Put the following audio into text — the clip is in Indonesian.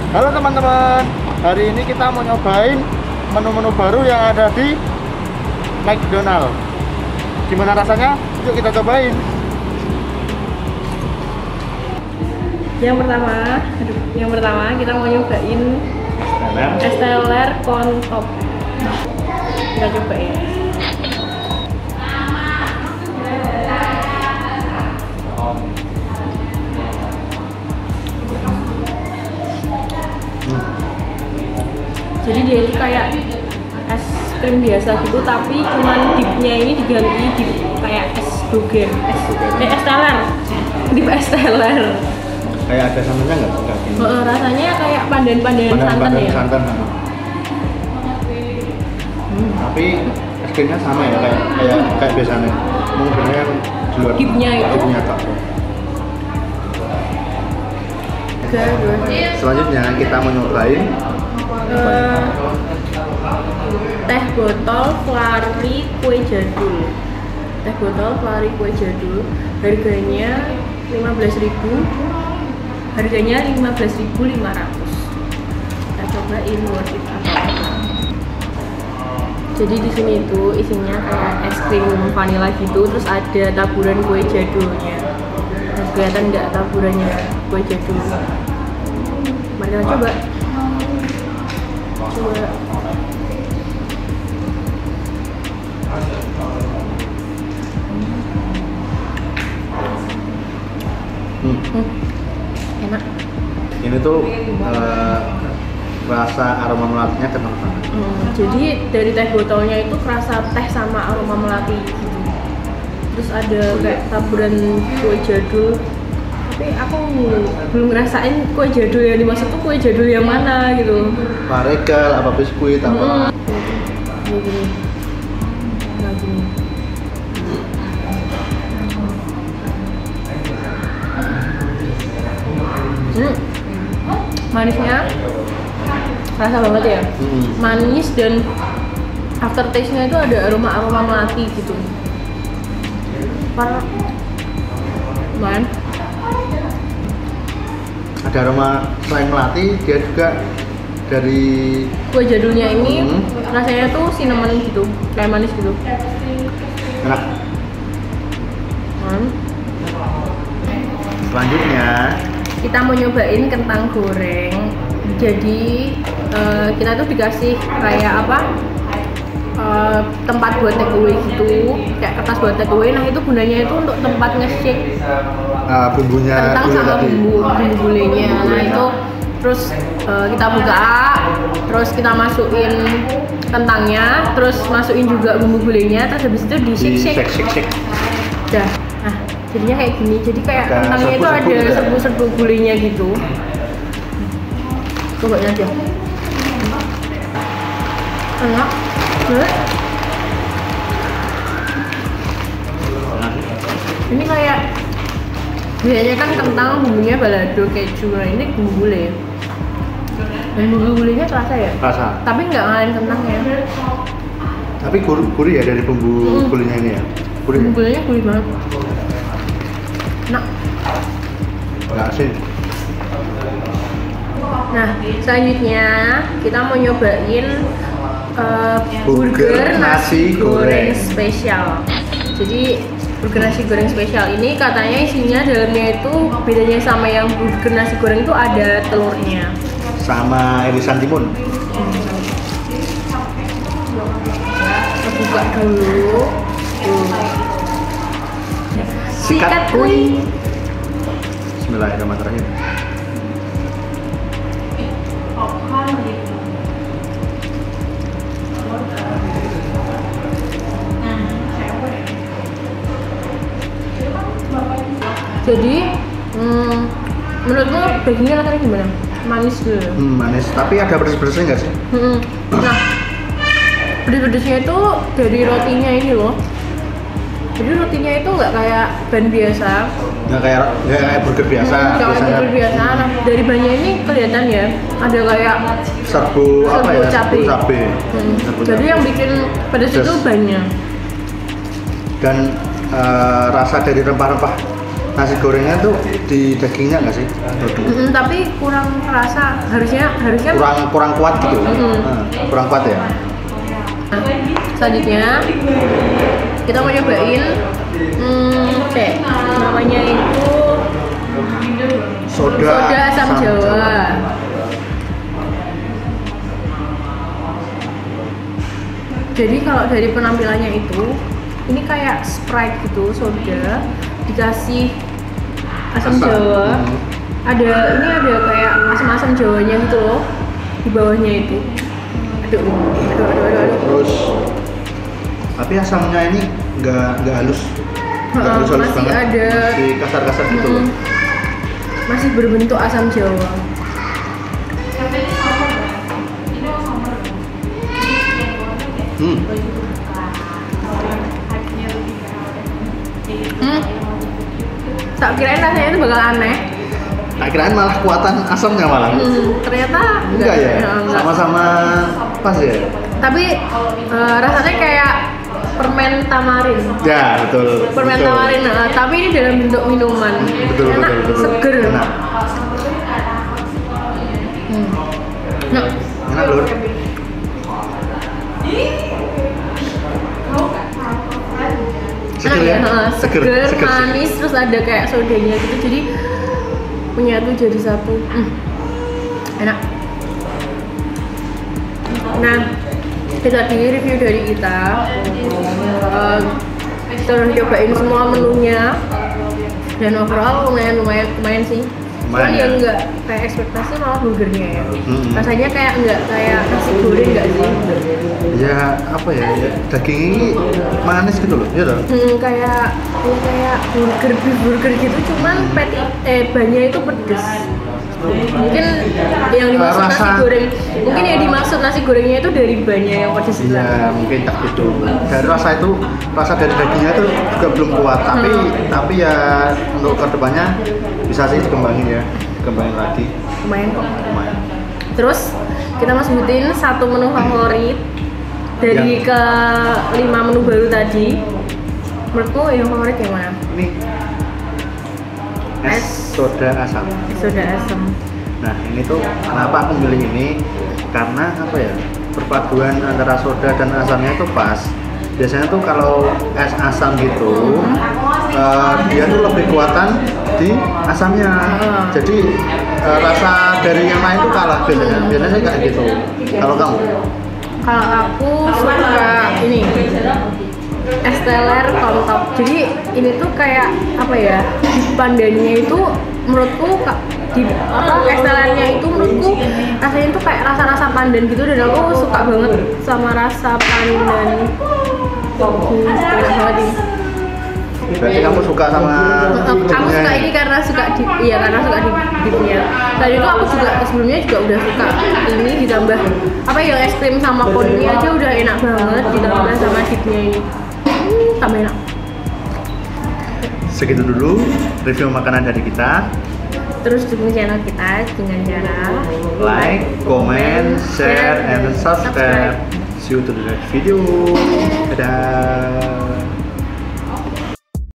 Halo teman-teman, hari ini kita mau nyobain menu-menu baru yang ada di McDonald. Gimana rasanya? Yuk kita cobain. Yang pertama kita mau nyobain Esteller Corn Top. Kita cobain. Jadi dia itu kayak es krim biasa gitu, tapi cuman dipnya ini diganti di kayak es doger, es teler, dip es teler. Kayak ada santannya nggak? Rasanya kayak pandan-pandan santan ya. Santan. Tapi es krimnya sama ya, kayak biasanya. Mungkin yang di luar Dipnya itu. Dipnya tak. Selanjutnya kita mau nyobain teh botol Flurry kue jadul. Teh botol Flurry kue jadul harganya 15.000. Harganya 15.500. Kita cobain worth it apa. Jadi di sini itu isinya kayak es krim vanilla gitu, terus ada taburan kue jadulnya. Nah, kelihatan nggak taburannya kue jadul? Mari kita coba. Enak. Ini tuh rasa aroma melatinya kental banget. Jadi dari teh botolnya itu kerasa teh sama aroma melati gitu. Terus ada kayak taburan kue jadul. Tapi aku belum ngerasain kue jadul yang dimaksud tuh kue jadul yang mana gitu. Paregal, apa biskuit, apa? Gini. Nah, gini. Manisnya rasa banget ya. Manis dan aftertaste-nya itu ada aroma melati gitu. Man. Ada aroma selain melati, dia juga dari kue jadulnya ini rasanya tuh cinnamon gitu, kayak manis gitu. Enak. Selanjutnya kita mau nyobain kentang goreng. Jadi kita tuh dikasih kayak apa, tempat buat take away gitu, kayak kertas buat take away. Nah itu gunanya itu untuk tempat nge-shake bumbunya kentang sama bumbu gulenya. Nah itu terus kita buka, terus kita masukin kentangnya, terus masukin juga bumbu gulenya, terus habis itu di shake. Dah. Nah jadinya kayak gini, jadi kayak kentangnya itu ada serbu-serbu gulenya gitu. Cobain aja. Enak. Ini kayak biasanya kan kentang bumbunya balado keju, nah ini bumbu gulai. Dan bumbu gulainya terasa ya? Rasa. Tapi nggak ngalahin kentangnya. Tapi gurih ya dari bumbu gulainya ini ya? Gurih. Bumbu gulainya gurih banget. Enak. Nggak asin. Nah, selanjutnya kita mau nyobain burger nasi goreng spesial. Jadi burger nasi goreng spesial ini katanya isinya dalamnya itu bedanya sama yang burger nasi goreng itu ada telurnya. Sama irisan timun. Kita buka dulu. Sikat kuih. Bismillahirrahmanirrahim. Jadi, menurutmu dagingnya rasanya gimana? Manis dulu. Manis, tapi ada pedes-pedesnya nggak sih? Nah, pedes-pedesnya itu dari rotinya ini loh. Jadi rotinya itu nggak kayak ban biasa. Nggak kayak burger biasa. Nggak kayak burger biasa. Nah, dari bannya ini kelihatan ya, ada kayak serbu cabai. Jadi yang bikin pedes itu bannya. Dan rasa dari rempah-rempah nasi gorengnya tuh di dagingnya nggak sih? Tapi kurang terasa, harusnya kurang kuat gitu. Kurang kuat ya. Nah, selanjutnya kita mau nyobain namanya itu soda asam Jawa. Jadi kalau dari penampilannya itu ini kayak Sprite gitu, soda dikasih asam Jawa. Ini ada kayak asam Jawanya gitu loh di bawahnya itu. Aduh. Terus tapi asamnya ini nggak halus. Masih banget. Ada masih kasar-kasar gitu loh. Masih berbentuk asam Jawa. Tak kirain rasanya itu bakal aneh. Tak kirain malah kuatan asamnya malah. Ternyata enggak ya. Sama-sama pas ya. Tapi rasanya kayak permen tamarin. Ya betul. Permen tamarin. Tapi ini dalam bentuk minuman. Enak, seger. Enak. Enak lur. Seger ya, seger, manis, terus ada kayak sodanya gitu, jadi menyatu jadi satu. Enak. Nah, itu tadi review dari kita. Kita udah cobain semua menunya dan overall lumayan sih. Cuman ya nggak kayak ekspektasi, malah burgernya ya. Rasanya kayak nggak kayak nasi goreng nggak sih? Ya apa ya, daging ini manis gitu loh, ya dong. Kayak beef burger gitu, cuman bannya itu pedes. Mungkin yang dimaksud nasi goreng, mungkin yang dimaksud nasi gorengnya itu dari bannya yang pedes. Iya, mungkin tak gitu. Dari rasa dari dagingnya itu juga belum kuat, tapi ya untuk kedepannya bisa sih dikembangin lagi. Lumayan kok. Terus kita mau sebutin satu menu favorit dari ke 5 menu baru tadi. Menurutmu yang favorit yang mana? Ini es soda asam. Nah ini tuh kenapa aku milih ini, karena apa ya, perpaduan antara soda dan asamnya itu pas. Biasanya tuh kalau es asam gitu dia tuh lebih kuatan di asamnya. Jadi rasa dari yang lain tuh kalah biasanya kayak gitu. Kalau kamu? Kalau aku suka ini es teler on top. Jadi ini tuh kayak apa ya, di pandannya itu menurutku es telernya itu menurutku rasanya tuh kayak rasa pandan gitu, dan aku suka banget sama rasa pandan. Enak banget ini. Berarti kamu suka sama aku suka ini karena suka dipnya. Tadi itu aku juga sebelumnya juga udah suka ini, ditambah apa ya, es krim sama konnya aja udah enak banget, ditambah sama dipnya ini tambah enak. Segitu dulu review makanan dari kita. Terus dukung channel kita dengan cara like, comment, share, and subscribe. See you to the next video. Dadah.